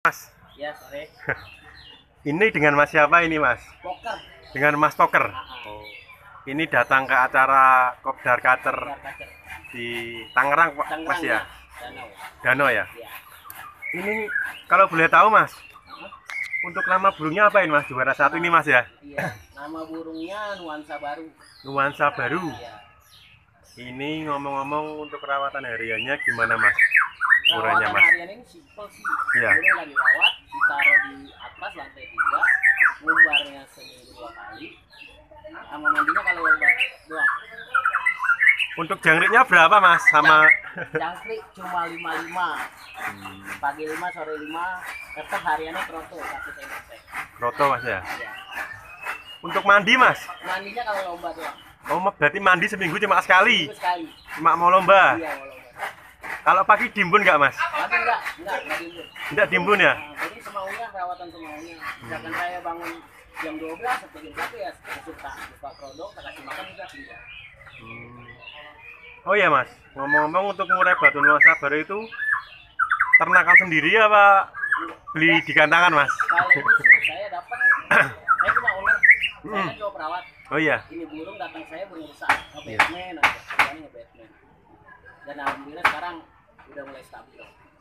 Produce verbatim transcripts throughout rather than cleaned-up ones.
Mas, Ya, sore. ini dengan Mas siapa ini Mas? Poker. Dengan Mas Poker. Oh. Ini datang ke acara Kopdar Kacer Ya, kacer. di Tangerang, Pak, Tangerang, Mas ya? Danau. Danau ya? Ya. Ini kalau boleh tahu Mas, untuk nama burungnya apa ini Mas? Juara satu ini Mas ya? Iya. Nama burungnya nuansa baru. Nuansa baru. Iya. Ini ngomong-ngomong untuk perawatan hariannya gimana Mas? Murahnya Perawatan Mas? harian ini simpel sih. Iya. Burung lagi rawat, ditaruh di atas lantai tiga, ngumbarnya seminggu dua kali. Sama mandinya kalau ngumbar doang. Untuk jangkriknya berapa Mas? Sama Jangkrik cuma lima puluh lima. Pagi lima, sore lima, tetap hariannya troto satu sendok. Roto Mas ya? Iya. Untuk mandi Mas? Mandinya kalau lomba doang. Oh, berarti mandi seminggu cuma sekali? Seminggu sekali. Cuma mau lomba? Iya, mau lomba. Kalau pagi dimbun nggak Mas? Tapi enggak, enggak, enggak timbul. Tidak dimbun ya? Nah, jadi semaunya, perawatan semaunya. Misalkan saya bangun jam dua belas atau jam satu ya suka buka kerodong, tak kasih makan juga tidak. Hmm. Oh iya Mas, ngomong-ngomong untuk murai batu nuansa baru itu ternakan sendiri apa beli di gantangan Mas? Kalau ini sih saya dapat, saya cuma owner, saya kan cuma perawat. Oh iya. Ini burung datang saya burung rusak, nge-Batman aja, kerjanya nge-Batman. Dan alhamdulillah sekarang udah mulai stabil.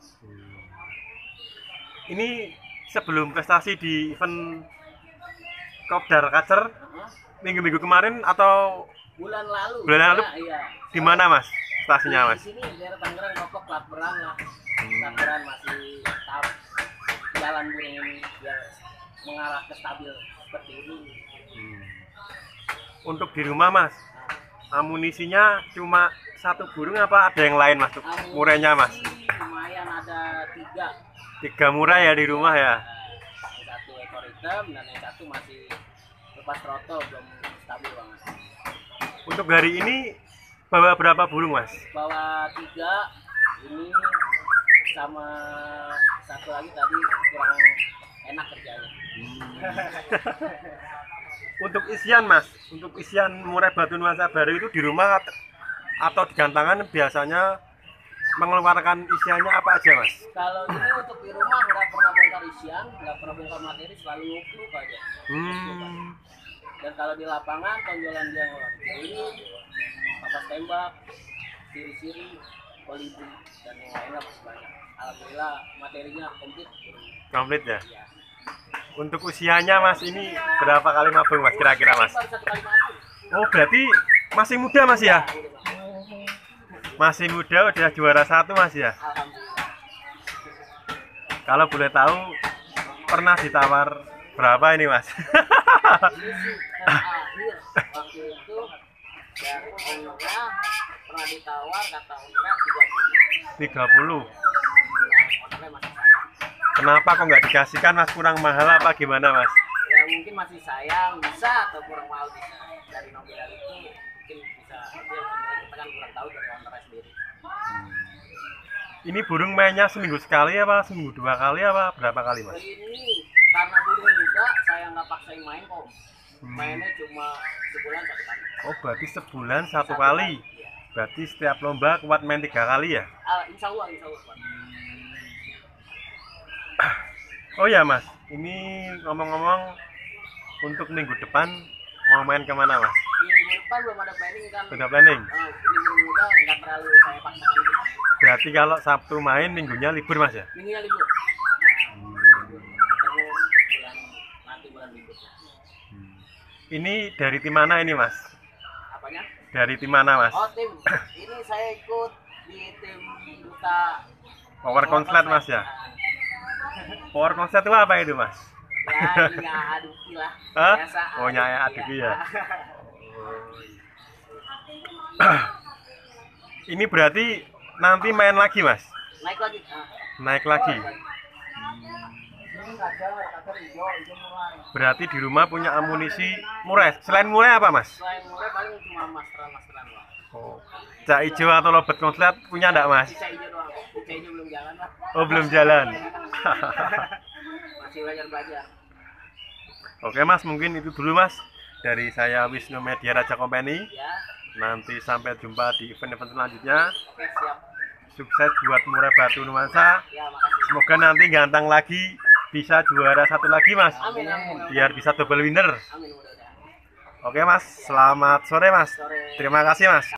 Ini sebelum prestasi di event Kopdar Kacer Uh-huh. minggu-minggu kemarin atau Bulan lalu. Bulan lalu? Ya, iya. di mana Mas stasiunnya Mas? Di sini daerah Tangerang, Rokok, Platberan lah. Platberan masih tahap jalan burung ini biar mengarah ke stabil seperti ini. Hmm. Untuk di rumah Mas, amunisinya cuma satu burung apa ada yang lain Mas? Amunisi Murainya Mas? lumayan ada tiga. Tiga murai ya di rumah ya? Nah, yang satu ekor hitam dan yang satu masih lepas throttle, belum stabil banget. Untuk hari ini bawa berapa burung Mas? Bawa tiga, ini sama satu lagi tadi kurang enak kerjanya. Untuk isian Mas, untuk isian murai batu nuansa baru itu di rumah atau di gantangan biasanya mengeluarkan isiannya apa aja Mas? Kalau ini untuk di rumah nggak pernah bongkar isian, nggak pernah bongkar materi, selalu nguplu aja. Hmm. Dan kalau di lapangan tonjolan dia ngeluarin keliling, papas tembak, siri-siri, kolibri, dan yang lainnya masih banyak. Alhamdulillah materinya komplit. Komplit ya? Ya. Untuk usianya Mas ini berapa kali mabung Mas kira-kira Mas? Baru satu kali mabung. Oh berarti masih muda Mas ya? Masih muda udah juara satu Mas ya? Alhamdulillah. Kalau boleh tahu pernah ditawar berapa ini Mas? Ini sih terakhir waktu itu dari ownernya pernah ditawar, kata ownernya tiga puluh. tiga puluh. Ownernya masih sayang. Kenapa kok nggak dikasihkan Mas, kurang mahal apa gimana Mas? Ya mungkin masih sayang, bisa atau kurang mahal bisa. Dari nominal itu mungkin bisa, tapi sebenarnya kita kan kurang tahu dari ownernya sendiri. Ini burung mainnya seminggu sekali apa seminggu dua kali apa berapa kali Mas? Ini karena burung muda saya nggak paksain main kok. Mainnya cuma sebulan satu kali. Oh berarti sebulan satu, Satu kali. Iya. Berarti setiap lomba kuat main tiga kali ya? Ah, insya Allah, insya Allah. Pak. Oh ya Mas, ini ngomong-ngomong untuk minggu depan mau main kemana Mas? Di minggu depan belum ada planning kan. Sudah planning? Oh, ini burung muda nggak terlalu saya paksakan gitu. Berarti kalau Sabtu main minggunya libur Mas ya? Minggunya libur. Ketemu bulan nanti bulan berikutnya. Ini dari tim mana ini Mas? Apanya? Dari tim mana Mas? Oh tim, ini saya ikut di tim duta Power Konslet Mas ya? Power Konslet itu apa itu Mas? Ya ini aduki lah. Hah? Biasa. Oh nyaya aduki ya? Ini berarti nanti main lagi Mas? Naik lagi. Ah. Naik lagi? Ini kacar, kacar hijau, hijau murai. Berarti di rumah punya amunisi murai. Selain murai apa Mas? Selain murai paling cuma masteran-masteran lah. Oh. Cak hijau atau lobet konslet punya enggak Mas? Cica hijau doang. Cica hijau belum jalan lah. Oh belum jalan. Masih belajar-belajar. Oke Mas, mungkin itu dulu Mas dari saya Wisnu Media Raja Company. Ya. Nanti sampai jumpa di event-event selanjutnya. Oke siap. sukses buat murai batu nuansa. Ya, makasih. Semoga nanti gantang lagi, bisa juara satu lagi mas, Amin, amin. biar bisa double winner. Amin, mudah-mudahan. Oke mas, selamat sore mas. Sore. Terima kasih mas.